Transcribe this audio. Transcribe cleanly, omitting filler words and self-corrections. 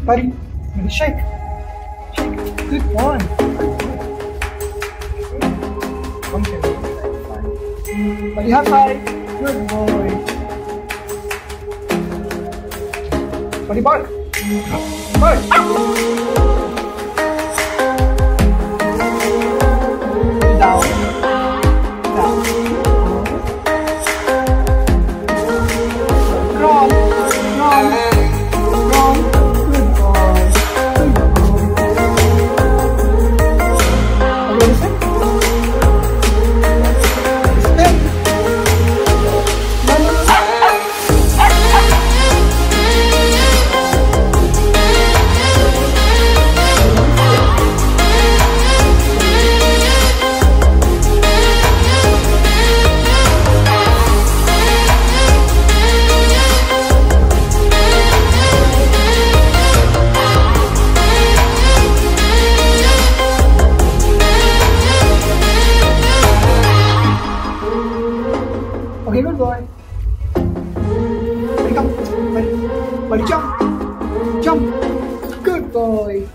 Buddy, maybe shake. Shake. Good boy. Okay. Buddy, high five. Good boy. Buddy, bark. Bark. Down. Down. Crawl. Crawl. Crawl. Good boy. Good boy. Are you ready, sir? Step. Okay, good boy. Buddy, come. Buddy, jump. Jump. Good boy.